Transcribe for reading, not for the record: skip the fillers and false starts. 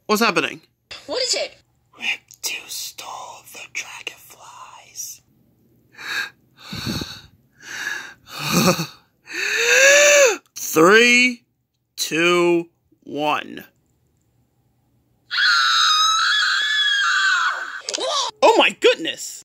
What's happening? What is it? Rip2 stole the dragonflies. 3, 2, 1. Oh my goodness!